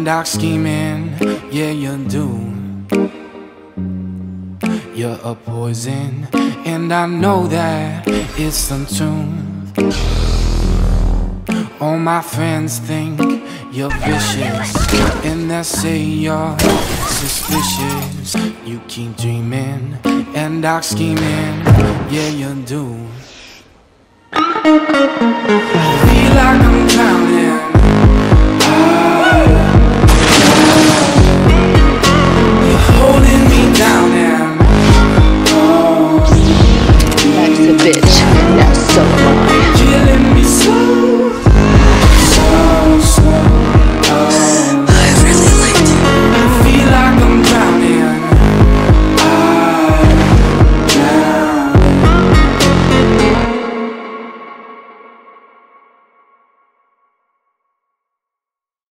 dark scheming, yeah you do. You're a poison, and I know that it's some truth. All my friends think you're vicious, and they say you're suspicious. You keep dreaming and dark scheming, yeah you do. I feel like I'm drowning